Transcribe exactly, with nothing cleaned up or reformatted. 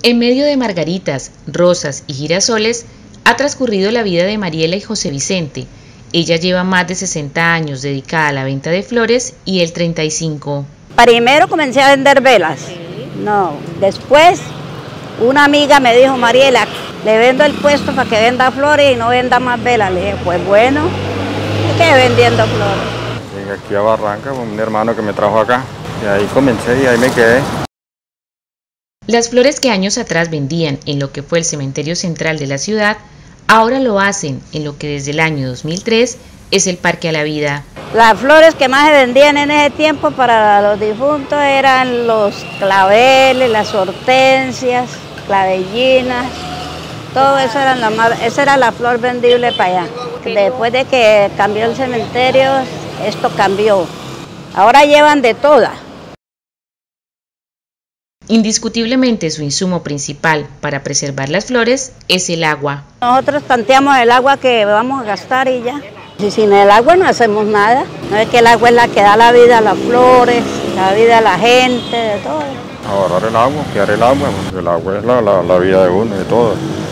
En medio de margaritas, rosas y girasoles, ha transcurrido la vida de Mariela y José Vicente. Ella lleva más de sesenta años dedicada a la venta de flores y él treinta y cinco. Primero comencé a vender velas. No, después una amiga me dijo: Mariela, le vendo el puesto para que venda flores y no venda más velas. Le dije: pues bueno, me quedé vendiendo flores. Llegué aquí a Barranca con un hermano que me trajo acá y ahí comencé y ahí me quedé. Las flores que años atrás vendían en lo que fue el cementerio central de la ciudad, ahora lo hacen en lo que desde el año dos mil tres es el Parque a la Vida. Las flores que más se vendían en ese tiempo para los difuntos eran los claveles, las hortensias, clavellinas, todo eso era la más, esa era la flor vendible para allá. Después de que cambió el cementerio, esto cambió. Ahora llevan de todas. Indiscutiblemente su insumo principal para preservar las flores es el agua. Nosotros tanteamos el agua que vamos a gastar y ya. Y sin el agua no hacemos nada. No es que el agua es la que da la vida a las flores, la vida a la gente, de todo. Ahorrar el agua, cuidar el agua, porque el agua es la, la, la vida de uno, de todo.